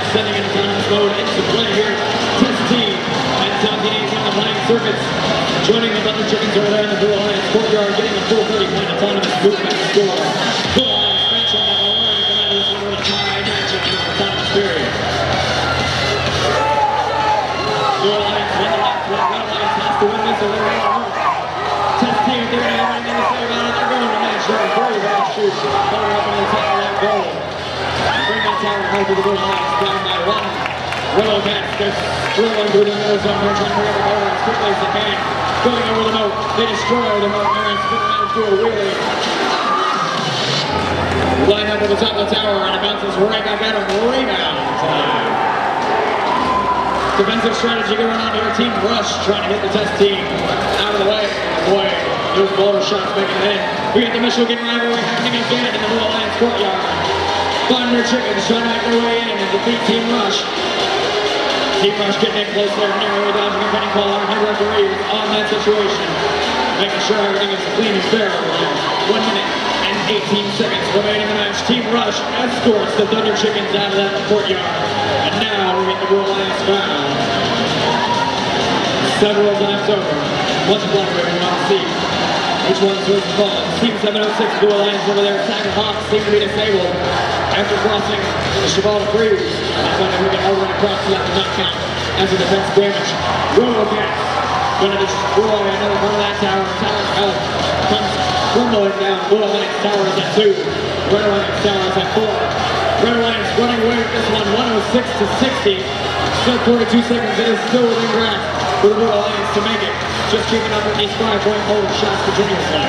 sending in autonomous mode into play here. Test team and 1780 on the playing circuits. Joining the Thunder Chickens over there in the Blue Alliance courtyard, getting a full 30-point autonomous movement score. Blue Alliance bench on that one, and come out of this one with a high match in the autonomous period. Blue Alliance win the last one. Red Alliance has to win this or they're going to hurt. Test team, they're going to have anything to say about it. They're going to match their very bad shoot. Coming up on the top of that goal. Bring that tower home to the Blue Alliance down by one. Willow Cats just drilling through the middle zone. They're trying to bring up the ball as quickly as they can. Going over the moat. They destroy the moat. They're spinning around through a wheelie. Line up at the top of the tower and it bounces right back at him. Rebound time. Defensive strategy going on here. Team Rush trying to hit the test team out of the way. Boy, those blower shots making it in. We got the Michigan rivalry happening again in the Blue Alliance courtyard. Thunder Chickens trying to make their way in and defeat Team Rush. Team Rush getting in close there, narrowly dodging a penny call. Our head referee was on that situation, making sure everything is clean and fair. 1 minute and 18 seconds remaining in the match. Team Rush escorts the Thunder Chickens out of that courtyard. And now we get the Blue Alliance foul. Several times over. Much blacker we want to see which one's supposed to fall. Team 706 Blue Alliance over there. Saga Hawks seem to be disabled after crossing the Cheval de Cruz. That's why they're moving over and across to that not count as a defense damage. Robocats going to destroy another part of that tower. Tower Health comes crumbling down. Blue Alliance tower is at 2. Red Alliance tower is at 4. Red Alliance running away with this one, 106 to 60. Still 42 seconds. It is still within grasp for the Blue Alliance to make it. Just keeping up with these 5-point hold shots continuously.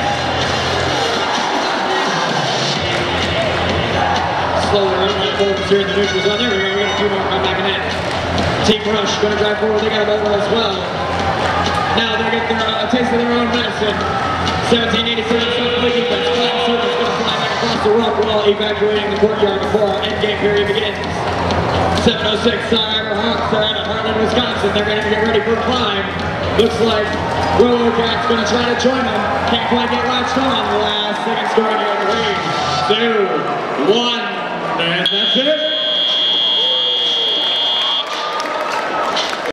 Slowly running forward here in the neutral zone. There we go. We got a few more come back in. Team Rush going to drive forward. They got a over as well. Now they get a taste of their own medicine. 1787 South defense. Flat circle's going to fly back across the rock wall, evacuating the courtyard before our endgame period begins. 706 Saga Hawks are out of Hartland, Wisconsin. They're going to get ready for a climb. Looks like Robocat's going to try to join them. Can't quite get latched on. The last second scoring here in the lead. 2, 1, and that's it.